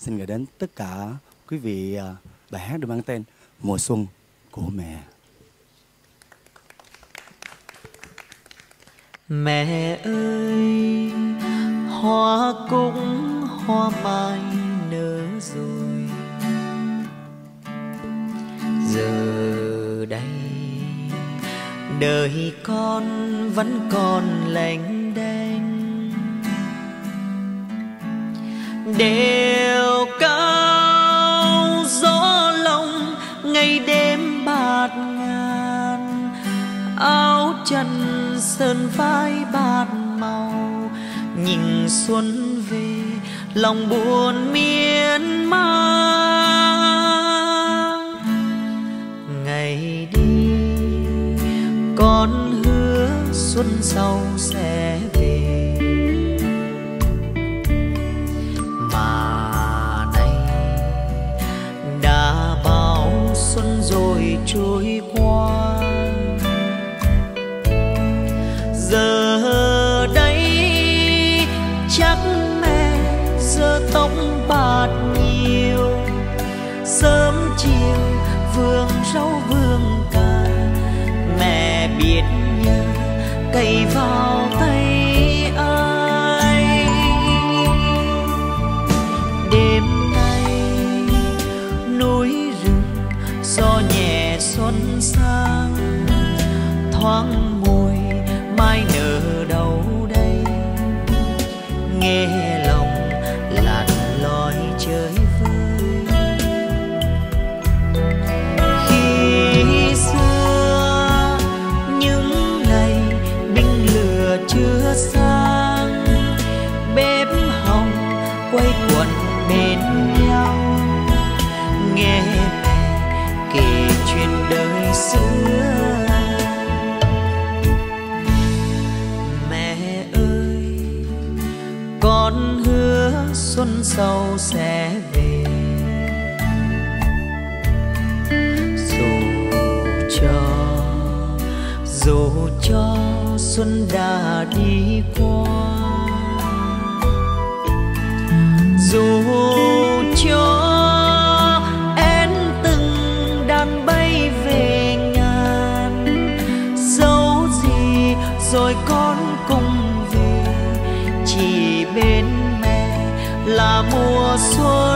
xin gửi đến tất cả quý vị bài hát được mang tên Mùa Xuân của mẹ. Mẹ ơi, hoa cũng hoa mai nở rồi, giờ đây đời con vẫn còn lênh đênh, đều cao gió lộng ngày đêm bạt ngàn, áo chân sơn vai bạt màu, nhìn xuân về lòng buồn miên man. Ngày đi con hứa xuân sau sẽ về, mà nay đã bao xuân rồi trôi qua. Giờ đây chắc mẹ giờ tóc bạc nhiều, sớm chiều vườn rau vườn cà, mẹ biết nhớ cày vào tay ai. Đêm nay núi rừng gió nhẹ xuân sang, thoáng mùi mai nở đâu đây, nghe lòng lặn loi chơi vơi. Khi xưa những ngày binh lửa chưa sang, bếp hồng quay quần bên nhau, nghe mẹ kể chuyện đời xưa. Con hứa xuân sau sẽ về, dù cho xuân đã đi qua, dù cho én từng đàn bay về ngàn, dẫu gì rồi con cùng về, chỉ bên mẹ là mùa xuân.